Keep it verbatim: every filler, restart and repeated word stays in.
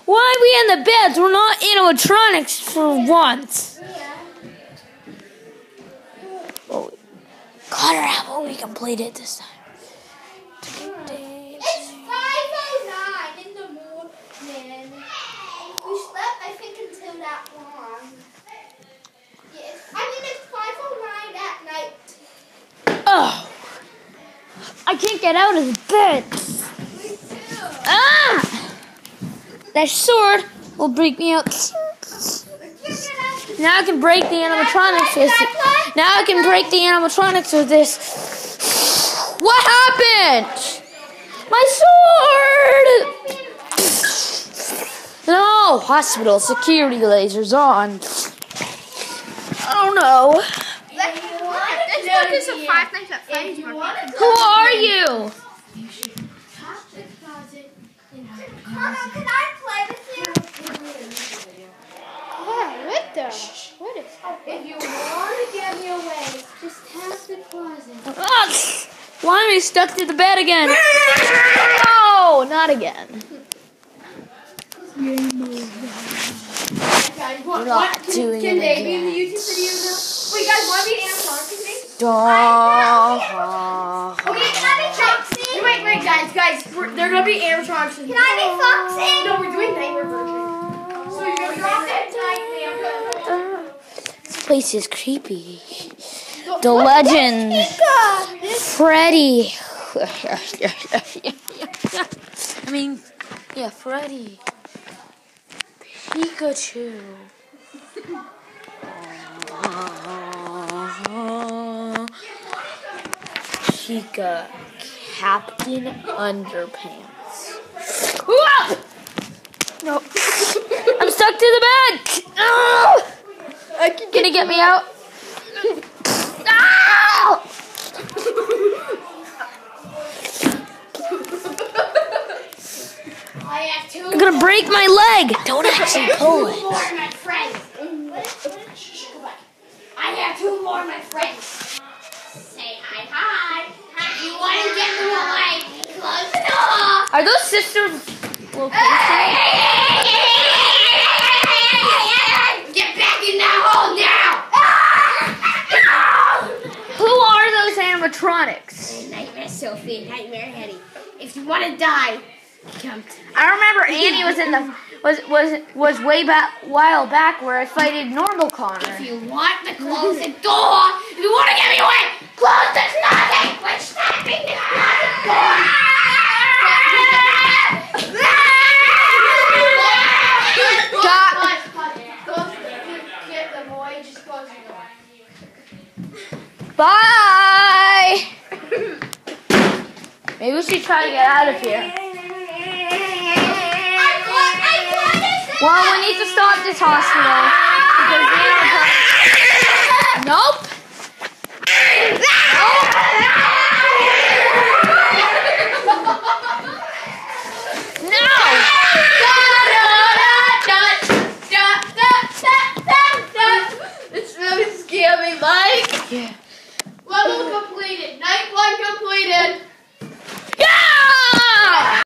Why are we in the beds? We're not animatronics for once. Oh, got her out, but we completed this time. It's five oh nine in the morning. We slept, I think, until that long. Yes. I mean, it's five oh nine at night. Oh, I can't get out of the bed. Ah! That sword will break me out. Now I can break the animatronics with it. Now I can break the animatronics with this. What happened? My sword! No! Hospital security lasers on. I don't know. Who are you? Connor, can I play with you? What? What the? What is If you want to get me away, just tap the closet. Ah, why am I stuck to the bed again? No, not again. We're not doing Can it they be in the again. YouTube video now? Wait, guys, want to be animatronics with me? Duh. Okay, can I be Foxy? Wait, wait, guys, guys, we're, they're gonna be animatronics with me. Can I be Foxy? No, we're doing nightmare version. So you're gonna drop it tonight, This place is creepy. The legend, Freddy. I mean, yeah, Freddy. Pikachu. Pika, Captain Underpants. Whoa! No, I'm stuck to the bed. Oh! Can you get me out? Ow! I have two I'm gonna break my leg. Don't actually pull it. more of my friends. I have two more of my friends. Say hi, hi. If you want to get them away, close the door. Are those sisters locations? Get back in that hole now! Who are those animatronics? Nightmare Sophie, Nightmare Hetty. If you want to die, come to me. I remember Annie was in the was was was way back while back where I fighted normal Connor. If you want to close the door, if you want to get me away, close the closet! We're snapping the closet door! Got Get the boy, just close the door. bye. Maybe we should try to get out of here. Well, we need to stop this hospital.